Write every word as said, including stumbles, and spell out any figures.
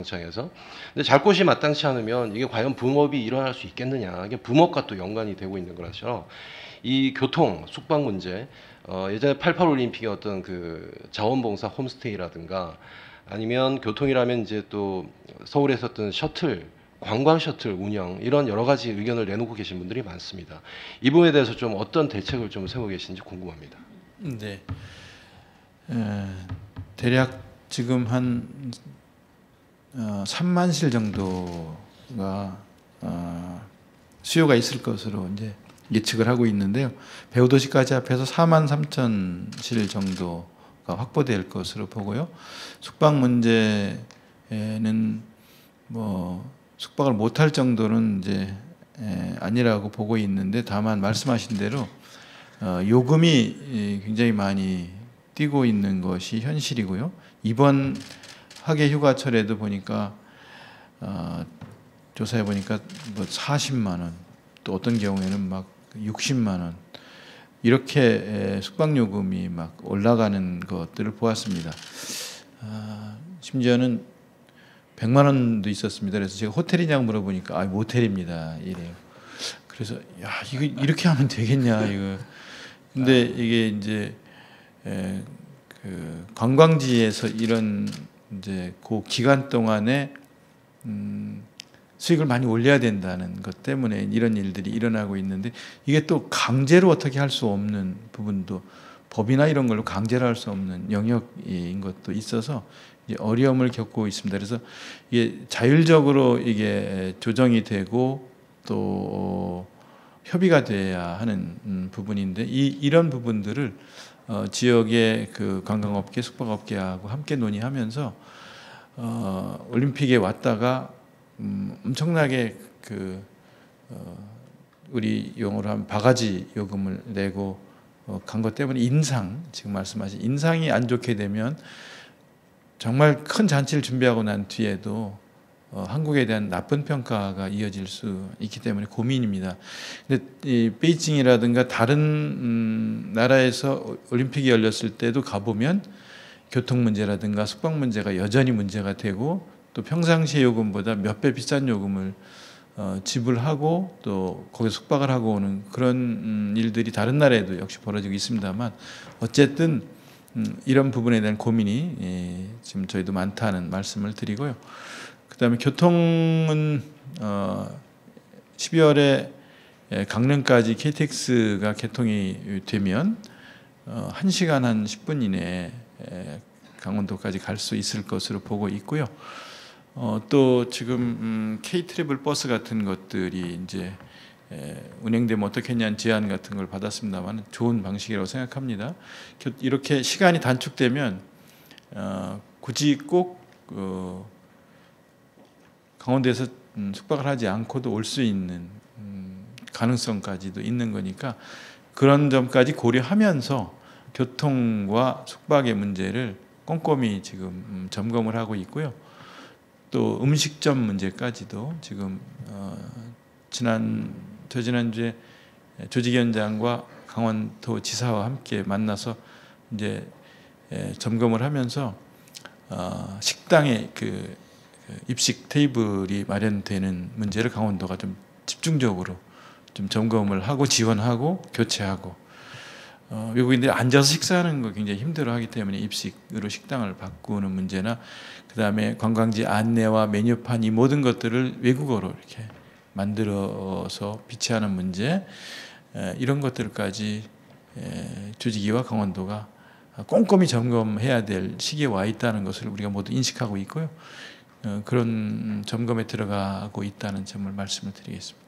장에서. 근데 잘 곳이 마땅치 않으면 이게 과연 붐업이 일어날 수 있겠느냐. 이게 붐업과 또 연관이 되고 있는 거라서 이 교통, 숙박 문제, 어, 예전에 팔십팔 올림픽의 어떤 그 자원봉사 홈스테이라든가 아니면 교통이라면 이제 또 서울에 있었던 셔틀, 관광 셔틀 운영 이런 여러 가지 의견을 내놓고 계신 분들이 많습니다. 이 부분에 대해서 좀 어떤 대책을 좀 세우고 계신지 궁금합니다. 네. 에, 대략 지금 한 어, 삼만 실 정도가 어, 수요가 있을 것으로 이제 예측을 하고 있는데요. 배우도시까지 합해서 사만 삼천 실 정도가 확보될 것으로 보고요. 숙박 문제는 뭐 숙박을 못할 정도는 이제 에, 아니라고 보고 있는데, 다만 말씀하신 대로 어, 요금이 굉장히 많이 뛰고 있는 것이 현실이고요. 이번 학예 휴가철에도 보니까 어, 조사해 보니까 뭐 사십만 원, 또 어떤 경우에는 막 육십만 원 이렇게 숙박 요금이 막 올라가는 것들을 보았습니다. 아, 심지어는 백만 원도 있었습니다. 그래서 제가 호텔이냐고 물어보니까 아, 모텔입니다 이래요. 그래서 야, 이거 이렇게 하면 되겠냐 이거. 근데 이게 이제 에, 그 관광지에서 이런 이제 그 기간 동안에 음, 수익을 많이 올려야 된다는 것 때문에 이런 일들이 일어나고 있는데, 이게 또 강제로 어떻게 할 수 없는 부분도, 법이나 이런 걸로 강제로 할 수 없는 영역인 것도 있어서 이제 어려움을 겪고 있습니다. 그래서 이게 자율적으로 이게 조정이 되고 또 협의가 돼야 하는 음, 부분인데, 이 이런 부분들을 어, 지역의 그 관광업계, 숙박업계하고 함께 논의하면서 어, 올림픽에 왔다가 음, 엄청나게 그 어, 우리 용어로 하면 바가지 요금을 내고 어, 간 것 때문에 인상, 지금 말씀하신 인상이 안 좋게 되면 정말 큰 잔치를 준비하고 난 뒤에도 어, 한국에 대한 나쁜 평가가 이어질 수 있기 때문에 고민입니다. 근데 이 베이징이라든가 다른 음, 나라에서 올림픽이 열렸을 때도 가보면 교통 문제라든가 숙박 문제가 여전히 문제가 되고, 또 평상시 요금보다 몇 배 비싼 요금을 어, 지불하고 또 거기서 숙박을 하고 오는 그런 음, 일들이 다른 나라에도 역시 벌어지고 있습니다만, 어쨌든 음, 이런 부분에 대한 고민이 예, 지금 저희도 많다는 말씀을 드리고요. 그다음에 교통은 어, 십이월에 강릉까지 케이티엑스가 개통이 되면 어, 한 시간 한 십 분 이내에 강원도까지 갈 수 있을 것으로 보고 있고요. 어, 또 지금 음, K-트래블 버스 같은 것들이 이제 에, 운행되면 어떻겠냐는 제안 같은 걸 받았습니다만 좋은 방식이라고 생각합니다. 이렇게 시간이 단축되면 어, 굳이 꼭 어, 강원도에서 음, 숙박을 하지 않고도 올 수 있는 음, 가능성까지도 있는 거니까, 그런 점까지 고려하면서 교통과 숙박의 문제를 꼼꼼히 지금 음, 점검을 하고 있고요. 또 음식점 문제까지도 지금 어, 지난 저지난주에 조직위원장과 강원도 지사와 함께 만나서 이제 에, 점검을 하면서 어, 식당의 그 입식 테이블이 마련되는 문제를 강원도가 좀 집중적으로 좀 점검을 하고 지원하고 교체하고, 어, 외국인들이 앉아서 식사하는 거 굉장히 힘들어하기 때문에 입식으로 식당을 바꾸는 문제나, 그 다음에 관광지 안내와 메뉴판 이 모든 것들을 외국어로 이렇게 만들어서 비치하는 문제, 에, 이런 것들까지 에, 조직위와 강원도가 꼼꼼히 점검해야 될 시기에 와 있다는 것을 우리가 모두 인식하고 있고요. 어, 그런 점검에 들어가고 있다는 점을 말씀을 드리겠습니다.